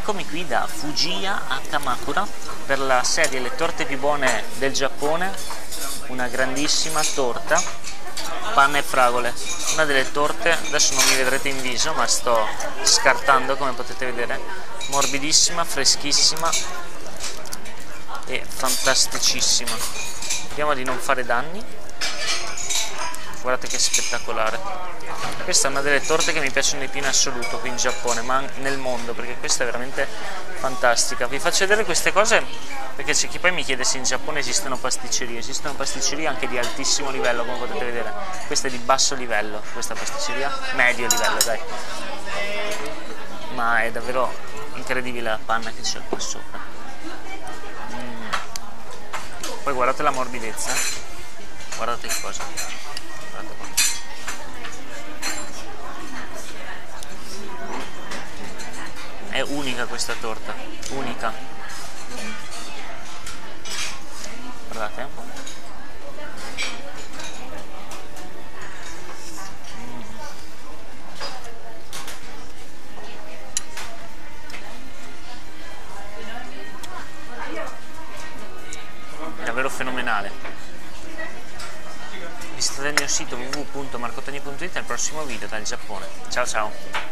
Eccomi qui da Fujiya a Kamakura per la serie Le torte più buone del Giappone, una grandissima torta, panna e fragole, una delle torte, adesso non mi vedrete in viso ma sto scartando come potete vedere, morbidissima, freschissima e fantasticissima. Vediamo di non fare danni, guardate che spettacolare. Questa è una delle torte che mi piacciono di più in assoluto qui in Giappone, ma nel mondo, perché questa è veramente fantastica. Vi faccio vedere queste cose perché c'è chi poi mi chiede se in Giappone esistono pasticcerie anche di altissimo livello, come potete vedere. Questa è di basso livello, questa pasticceria medio livello, dai. Ma è davvero incredibile la panna che c'è qua sopra. Poi guardate la morbidezza, guardate che cosa, guardate qua. È unica questa torta, unica. Guardate. Davvero fenomenale. Visitate il mio sito www.marcotogni.it al prossimo video dal Giappone. Ciao ciao.